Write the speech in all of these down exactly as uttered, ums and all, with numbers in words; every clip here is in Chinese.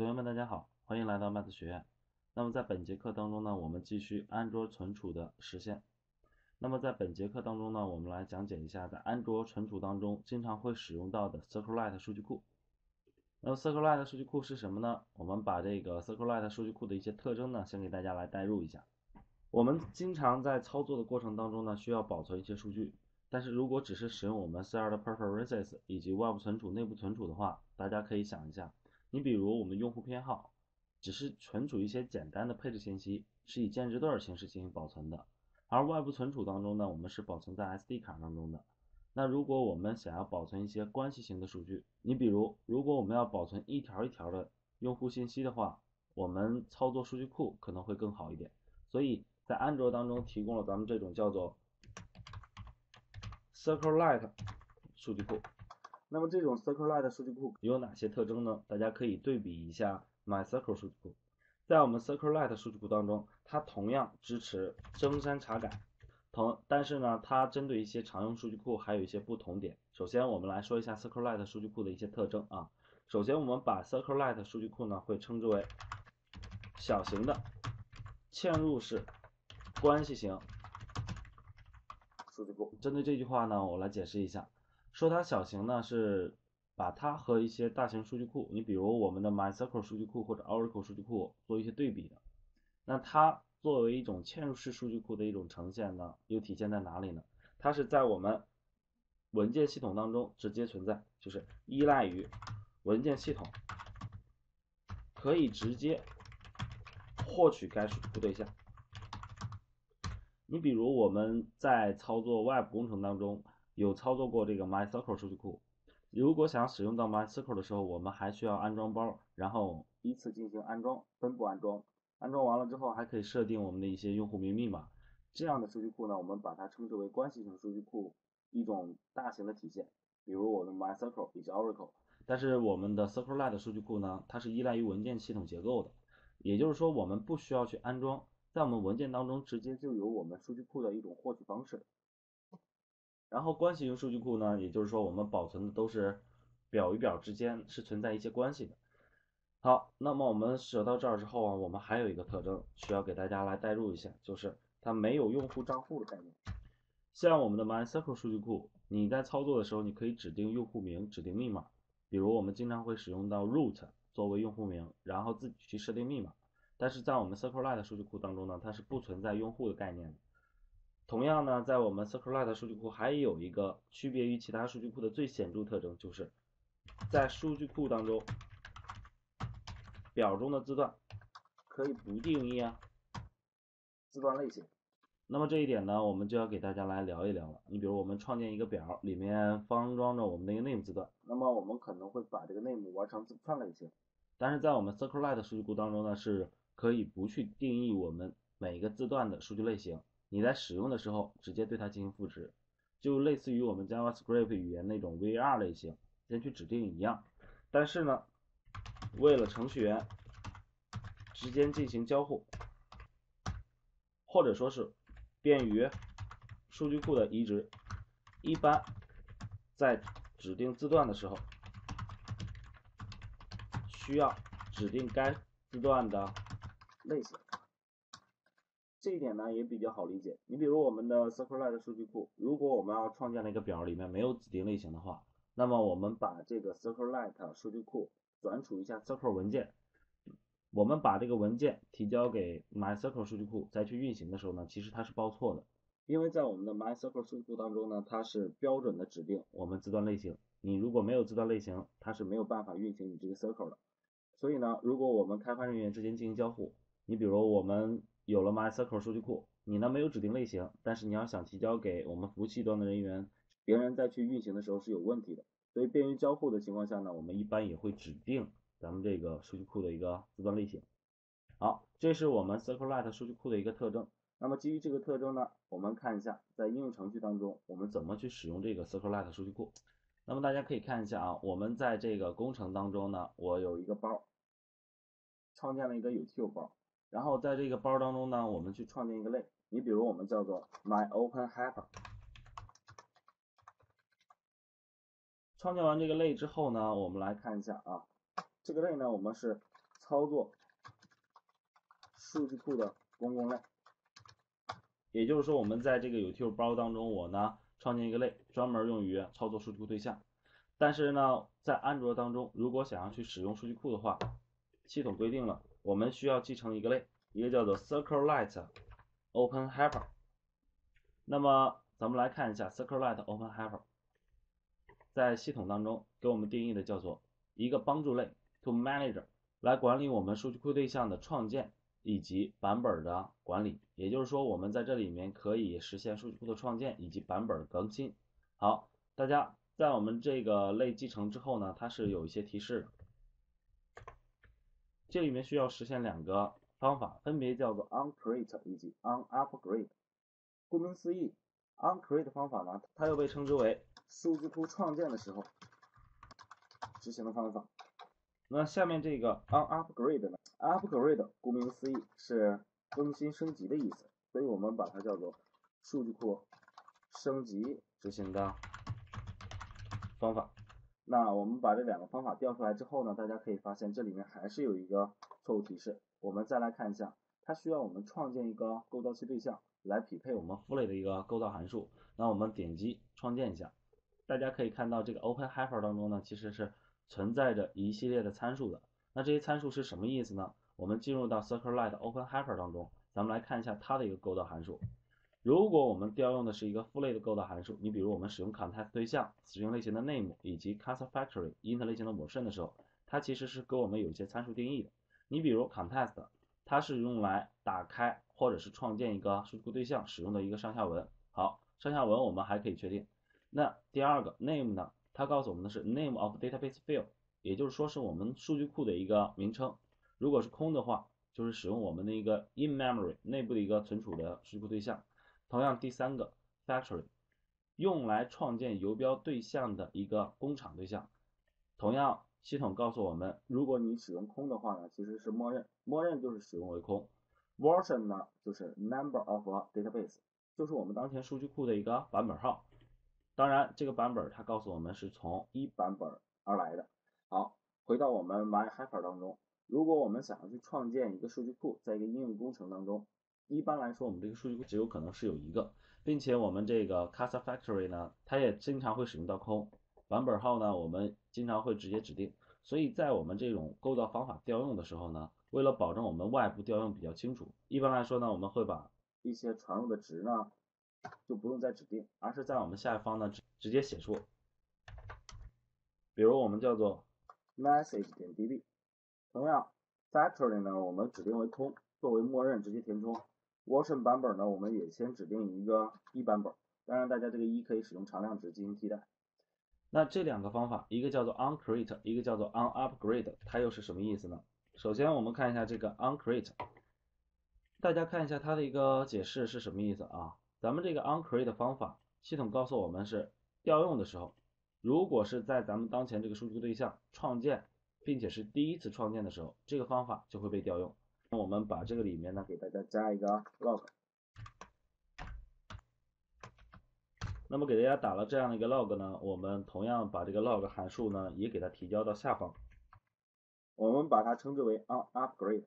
同学们，大家好，欢迎来到 Math 学院。那么在本节课当中呢，我们继续安卓存储的实现。那么在本节课当中呢，我们来讲解一下在安卓存储当中经常会使用到的 SQLite 数据库。那么 SQLite 数据库是什么呢？我们把这个 SQLite 数据库的一些特征呢，先给大家来代入一下。我们经常在操作的过程当中呢，需要保存一些数据，但是如果只是使用我们 C 二 的 preferences 以及外部存储、内部存储的话，大家可以想一下，你比如我们用户偏好，只是存储一些简单的配置信息，是以键值段形式进行保存的，而外部存储当中呢，我们是保存在 S D 卡当中的。那如果我们想要保存一些关系型的数据，你比如如果我们要保存一条一条的用户信息的话，我们操作数据库可能会更好一点。所以在安卓当中提供了咱们这种叫做 SQLite 数据库。那么这种 SQLite 数据库有哪些特征呢？大家可以对比一下 MySQL 数据库。在我们 SQLite 数据库当中，它同样支持增删查改，同但是呢，它针对一些常用数据库还有一些不同点。首先我们来说一下 SQLite 数据库的一些特征啊。首先我们把 SQLite 数据库呢会称之为小型的嵌入式关系型数据库。针对这句话呢，我来解释一下。说它小型呢，是把它和一些大型数据库，你比如我们的 MySQL 数据库或者 Oracle 数据库做一些对比的。那它作为一种嵌入式数据库的一种呈现呢，又体现在哪里呢？它是在我们文件系统当中直接存在，就是依赖于文件系统，可以直接获取该数据库对象。你比如我们在操作 Web 工程当中有操作过这个 MySQL 数据库，如果想使用到 MySQL 的时候，我们还需要安装包，然后依次进行安装，分布安装。安装完了之后，还可以设定我们的一些用户名密码。这样的数据库呢，我们把它称之为关系型数据库，一种大型的体现。比如我们 MySQL 以及 Oracle， 但是我们的 SQLite 数据库呢，它是依赖于文件系统结构的，也就是说我们不需要去安装。在我们文件当中直接就有我们数据库的一种获取方式。然后关系型数据库呢，也就是说我们保存的都是表与表之间是存在一些关系的。好，那么我们说到这儿之后啊，我们还有一个特征需要给大家来代入一下，就是它没有用户账户的概念。像我们的 MySQL 数据库，你在操作的时候，你可以指定用户名、指定密码，比如我们经常会使用到 root 作为用户名，然后自己去设定密码。但是在我们 SQLite 数据库当中呢，它是不存在用户的概念的。同样呢，在我们 SQLite 数据库还有一个区别于其他数据库的最显著特征，就是在数据库当中，表中的字段可以不定义啊字段类型。那么这一点呢，我们就要给大家来聊一聊了。你比如我们创建一个表，里面方装着我们的一个 name 字段，那么我们可能会把这个 name 玩成字符串类型。但是在我们 SQLite 数据库当中呢，是可以不去定义我们每个字段的数据类型，你在使用的时候直接对它进行赋值，就类似于我们 JavaScript 语言那种 V R 类型，先去指定一样。但是呢，为了程序员之间进行交互，或者说是便于数据库的移植，一般在指定字段的时候，需要指定该字段的类型。这一点呢也比较好理解。你比如我们的 SQLite 数据库，如果我们要创建了一个表，里面没有指定类型的话，那么我们把这个 SQLite 数据库转储一下 S Q L 文件，我们把这个文件提交给 MySQL 数据库，再去运行的时候呢，其实它是报错的。因为在我们的 MySQL 数据库当中呢，它是标准的指定我们字段类型，你如果没有字段类型，它是没有办法运行你这个 S Q L 的。所以呢，如果我们开发人员之间进行交互，你比如我们有了 MySQL 数据库，你呢没有指定类型，但是你要想提交给我们服务器端的人员，别人再去运行的时候是有问题的。所以便于交互的情况下呢，我们一般也会指定咱们这个数据库的一个字段类型。好，这是我们 SQLite 数据库的一个特征。那么基于这个特征呢，我们看一下在应用程序当中我们怎么去使用这个 SQLite 数据库。那么大家可以看一下啊，我们在这个工程当中呢，我有一个包，创建了一个 util 包，然后在这个包当中呢，我们去创建一个类，你比如我们叫做 myOpenHelper。创建完这个类之后呢，我们来看一下啊，这个类呢，我们是操作数据库的公共类。也就是说，我们在这个 YouTube 包当中，我呢创建一个类，专门用于操作数据库对象。但是呢，在安卓当中，如果想要去使用数据库的话，系统规定了，我们需要继承一个类，一个叫做 SQLite OpenHelper。那么咱们来看一下 SQLite OpenHelper， 在系统当中给我们定义的叫做一个帮助类 to manager， 来管理我们数据库对象的创建以及版本的管理。也就是说，我们在这里面可以实现数据库的创建以及版本更新。好，大家在我们这个类继承之后呢，它是有一些提示的，这里面需要实现两个方法，分别叫做 onCreate 以及 onUpgrade。顾名思义 ，onCreate 方法呢，它又被称之为数据库创建的时候执行的方法。那下面这个 onUpgrade 呢 ，upgrade 顾名思义是更新升级的意思，所以我们把它叫做数据库升级执行的方法。那我们把这两个方法调出来之后呢，大家可以发现这里面还是有一个错误提示。我们再来看一下，它需要我们创建一个构造器对象来匹配我们 Fully 的一个构造函数。那我们点击创建一下，大家可以看到这个 OpenHelper 当中呢，其实是存在着一系列的参数的。那这些参数是什么意思呢？我们进入到 SQLite OpenHelper 当中，咱们来看一下它的一个构造函数。如果我们调用的是一个 Fully 的构造函数，你比如我们使用 Context 对象、使用类型的 name 以及 Concept-Factory int 类型的 version 的时候，它其实是给我们有一些参数定义的。你比如 Context， 它是用来打开或者是创建一个数据库对象使用的一个上下文。好，上下文我们还可以确定。那第二个 name 呢，它告诉我们的是 name of database field， 也就是说是我们数据库的一个名称。如果是空的话，就是使用我们的一个 in memory 内部的一个存储的数据库对象。同样，第三个 factory 用来创建游标对象的一个工厂对象。同样，系统告诉我们，如果你使用空的话呢，其实是默认，默认就是使用为空。version 呢，就是 number of a database， 就是我们当前数据库的一个版本号。当然，这个版本它告诉我们是从一版本而来的。好，回到我们 MyHelper 当中，如果我们想要去创建一个数据库，在一个应用工程当中，一般来说我们这个数据库只有可能是有一个，并且我们这个 Concept-Factory 呢，它也经常会使用到空。版本号呢，我们经常会直接指定。所以在我们这种构造方法调用的时候呢，为了保证我们外部调用比较清楚，一般来说呢，我们会把一些常用的值呢就不用再指定，而是在我们下方呢直接写出。比如我们叫做 message 点 db， 同样 factory 呢我们指定为空，作为默认直接填充。version 版本呢我们也先指定一个一版本，当然大家这个一可以使用常量值进行替代。那这两个方法，一个叫做 onCreate， 一个叫做 onUpgrade， 它又是什么意思呢？首先我们看一下这个 onCreate， 大家看一下它的一个解释是什么意思啊？咱们这个 onCreate 方法，系统告诉我们是调用的时候，如果是在咱们当前这个数据库对象创建，并且是第一次创建的时候，这个方法就会被调用。那我们把这个里面呢给大家加一个 log。那么给大家打了这样的一个 log 呢，我们同样把这个 log 函数呢也给它提交到下方，我们把它称之为 onUpgrade。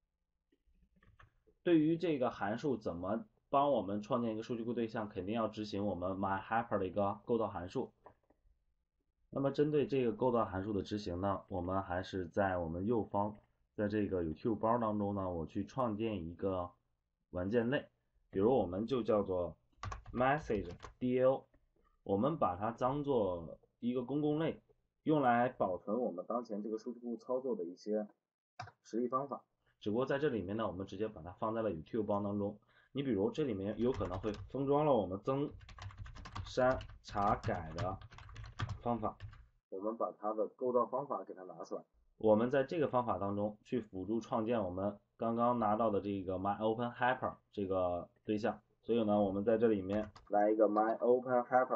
对于这个函数怎么帮我们创建一个数据库对象，肯定要执行我们 MyHelper 的一个构造函数。那么针对这个构造函数的执行呢，我们还是在我们右方，在这个 YouTube 包当中呢，我去创建一个文件类，比如我们就叫做message D A O， 我们把它当做一个公共类，用来保存我们当前这个数据库操作的一些实例方法。只不过在这里面呢，我们直接把它放在了 YouTube 包当中。你比如这里面有可能会封装了我们增删查改的方法，我们把它的构造方法给它拿出来。我们在这个方法当中去辅助创建我们刚刚拿到的这个 MyOpenHelper 这个对象。所以呢，我们在这里面来一个 MyOpenHelper，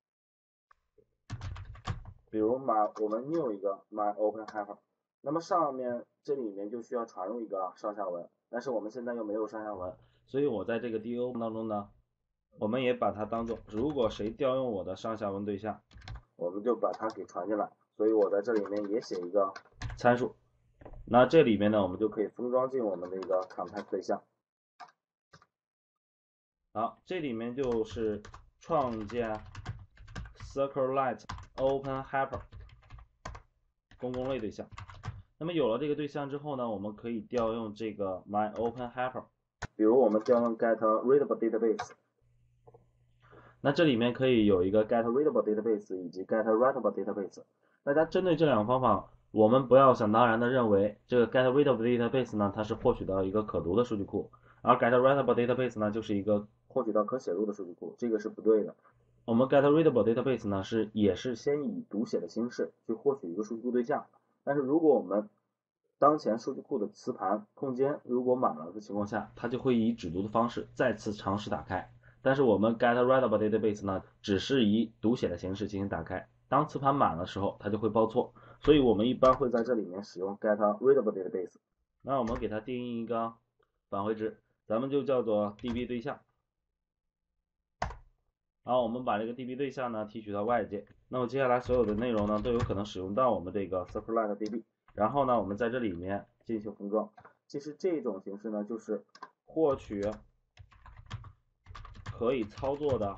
比如把我们 new 一个 MyOpenHelper， 那么上面这里面就需要传入一个上下文，但是我们现在又没有上下文，所以我在这个 D O 当中呢，我们也把它当做，如果谁调用我的上下文对象，我们就把它给传进来，所以我在这里面也写一个参数那这里面呢，我们就可以封装进我们的一个 context 对象。好，这里面就是创建 SircleLight Open Helper 公共类对象。那么有了这个对象之后呢，我们可以调用这个 myOpenHelper， 比如我们调用 getReadableDatabase。那这里面可以有一个 getReadableDatabase 以及 getWritable-Database。大家针对这两个方法，我们不要想当然的认为这个 getReadable-Database 呢，它是获取到一个可读的数据库，而 getWritable-Database 呢，就是一个获取到可写入的数据库，这个是不对的。我们 getReadable-Database 呢，是也是先以读写的形式去获取一个数据库对象，但是如果我们当前数据库的磁盘空间如果满了的情况下，它就会以只读的方式再次尝试打开。但是我们 getReadable-Database 呢，只是以读写的形式进行打开，当磁盘满的时候，它就会报错，所以我们一般会在这里面使用 getReadable-Database。那我们给它定义一个返回值，咱们就叫做 D B 对象。好，我们把这个 D B 对象呢提取到外界，那么接下来所有的内容呢都有可能使用到我们这个 SircleLight D B， 然后呢我们在这里面进行封装。其实这种形式呢就是获取可以操作的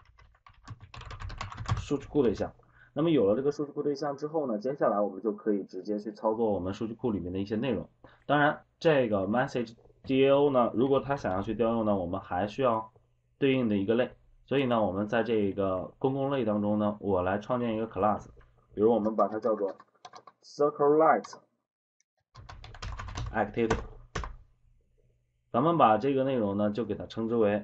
数据库对象。那么有了这个数据库对象之后呢，接下来我们就可以直接去操作我们数据库里面的一些内容。当然，这个 message D A O 呢，如果它想要去调用呢，我们还需要对应的一个类。所以呢，我们在这个公共类当中呢，我来创建一个 class， 比如我们把它叫做 SircleLight Activity， 咱们把这个内容呢就给它称之为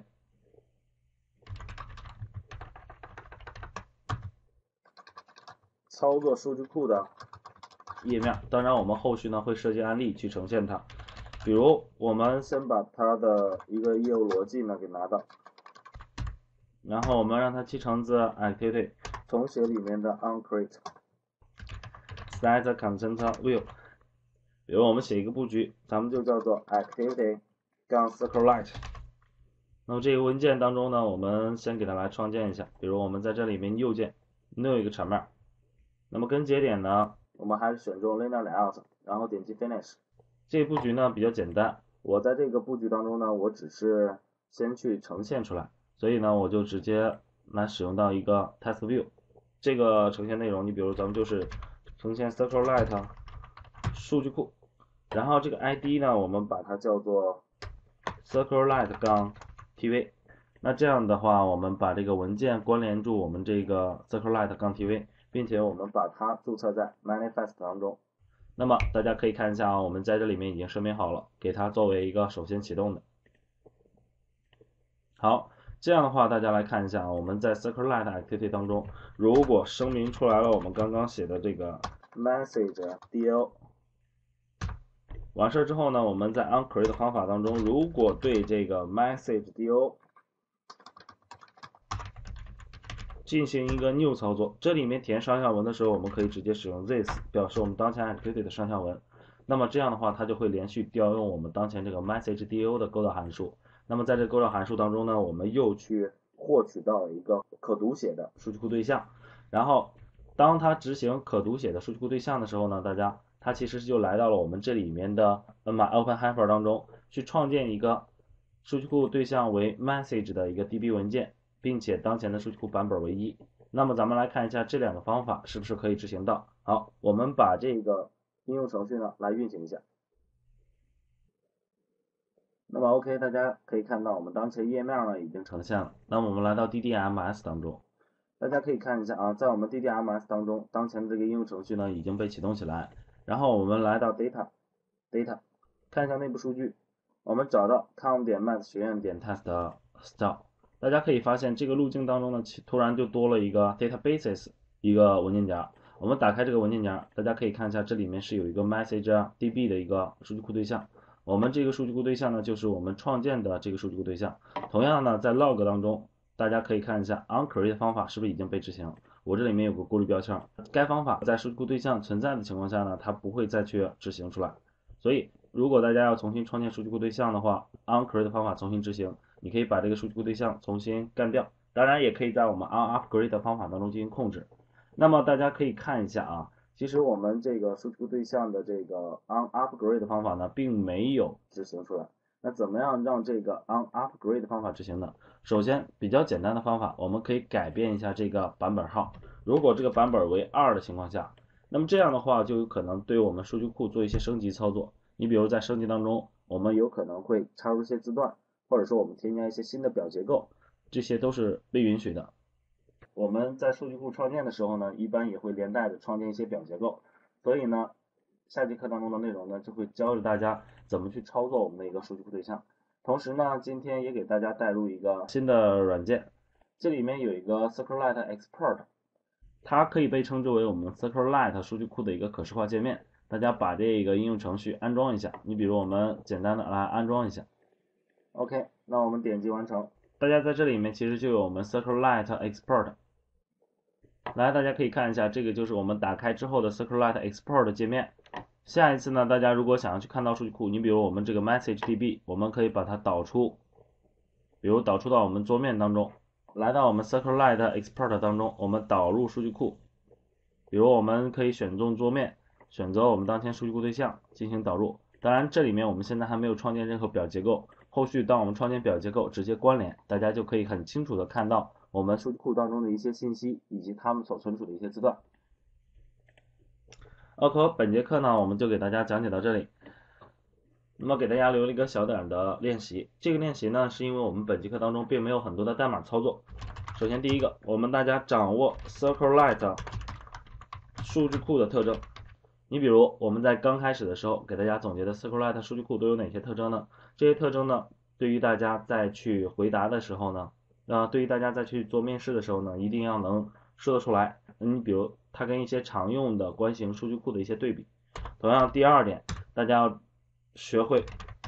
操作数据库的页面。当然我们后续呢会设计案例去呈现它，比如我们先把它的一个业务逻辑呢给拿到，然后我们让它继承自 activity 重写里面的 onCreate set content view。比如我们写一个布局，咱们就叫做 activity 杠 SircleLight。那么这个文件当中呢，我们先给它来创建一下，比如我们在这里面右键 new 一个场面。那么跟节点呢，我们还是选中 linear layout， 然后点击 finish。这个布局呢比较简单，我在这个布局当中呢，我只是先去呈现出来，所以呢我就直接来使用到一个 test view。这个呈现内容，你比如咱们就是呈现 SircleLight 数据库，然后这个 I D 呢，我们把它叫做 SircleLight 杠 T V。那这样的话，我们把这个文件关联住我们这个 SircleLight 杠 T V， 并且我们把它注册在 manifest 当中。那么大家可以看一下啊，我们在这里面已经声明好了，给它作为一个首先启动的。好，这样的话大家来看一下啊，我们在 SircleLight Activity 当中，如果声明出来了我们刚刚写的这个 message D L， 完事之后呢，我们在 onCreate 方法当中，如果对这个 message D O 进行一个 new 操作，这里面填上下文的时候，我们可以直接使用 this 表示我们当前 activity 的上下文。那么这样的话，它就会连续调用我们当前这个 message D O 的构造函数。那么在这个构造函数当中呢，我们又去获取到一个可读写的数据库对象。然后当它执行可读写的数据库对象的时候呢，大家它其实就来到了我们这里面的 myOpenHelper 当中，去创建一个数据库对象为 message 的一个 D B 文件，并且当前的数据库版本为一。那么咱们来看一下这两个方法是不是可以执行到。好，我们把这个应用程序呢来运行一下。那么 OK， 大家可以看到我们当前页面呢已经呈现了。那么我们来到 D D M S 当中，大家可以看一下啊，在我们 D D M S 当中，当前的这个应用程序呢已经被启动起来。然后我们来到 Data Data， 看一下内部数据，我们找到 com 点 math 学院点 test style。大家可以发现这个路径当中呢，突然就多了一个 databases 一个文件夹。我们打开这个文件夹，大家可以看一下，这里面是有一个 message D B 的一个数据库对象。我们这个数据库对象呢，就是我们创建的这个数据库对象。同样呢，在 log 当中，大家可以看一下 onCreate 方法是不是已经被执行。我这里面有个过滤标签，该方法在数据库对象存在的情况下呢，它不会再去执行出来。所以如果大家要重新创建数据库对象的话 ，onCreate 方法重新执行。你可以把这个数据库对象重新干掉，当然也可以在我们 onUpgrade 方法当中进行控制。那么大家可以看一下啊， 其实我们这个数据库对象的这个 onUpgrade 方法呢，并没有执行出来。那怎么样让这个 onUpgrade 方法执行呢？首先，比较简单的方法，我们可以改变一下这个版本号。如果这个版本为二的情况下，那么这样的话就有可能对我们数据库做一些升级操作。你比如在升级当中，我们有可能会插入一些字段，或者说我们添加一些新的表结构，这些都是被允许的。我们在数据库创建的时候呢，一般也会连带着创建一些表结构，所以呢，下节课当中的内容呢，就会教着大家怎么去操作我们的一个数据库对象。同时呢，今天也给大家带入一个新的软件，这里面有一个 SQLite Export， 它可以被称之为我们 SQLite 数据库的一个可视化界面。大家把这个应用程序安装一下，你比如我们简单的来安装一下。OK， 那我们点击完成。大家在这里面其实就有我们 SQLite Export。来，大家可以看一下，这个就是我们打开之后的 SQLite Export 的界面。下一次呢，大家如果想要去看到数据库，你比如我们这个 MessageDB， 我们可以把它导出，比如导出到我们桌面当中，来到我们 SQLite Export 当中，我们导入数据库，比如我们可以选中桌面，选择我们当前数据库对象进行导入。当然，这里面我们现在还没有创建任何表结构，后续当我们创建表结构直接关联，大家就可以很清楚的看到我们数据库当中的一些信息以及它们所存储的一些字段。OK， 本节课呢我们就给大家讲解到这里。那么给大家留了一个小点的练习，这个练习呢是因为我们本节课当中并没有很多的代码操作。首先第一个，我们大家掌握 SQLite 数据库的特征。你比如我们在刚开始的时候给大家总结的 SQLite 数据库都有哪些特征呢？这些特征呢，对于大家在去回答的时候呢，呃，对于大家在去做面试的时候呢，一定要能说得出来。你比如它跟一些常用的关系型数据库的一些对比。同样，第二点，大家要学会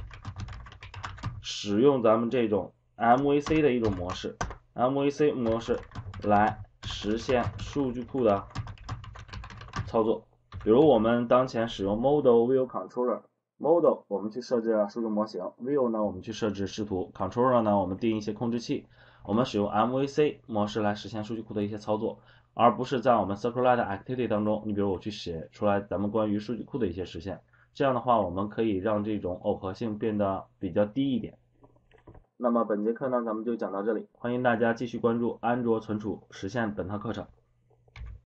使用咱们这种 M V C 的一种模式 ，M V C 模式来实现数据库的操作。比如我们当前使用 Model View Controller，Model 我们去设置数据模型 ，View 呢我们去设置视图 ，Controller 呢我们定一些控制器。我们使用 M V C 模式来实现数据库的一些操作，而不是在我们 SQLite Activity 当中，你比如我去写出来咱们关于数据库的一些实现。这样的话，我们可以让这种耦合性变得比较低一点。那么本节课呢，咱们就讲到这里，欢迎大家继续关注安卓存储实现本套课程。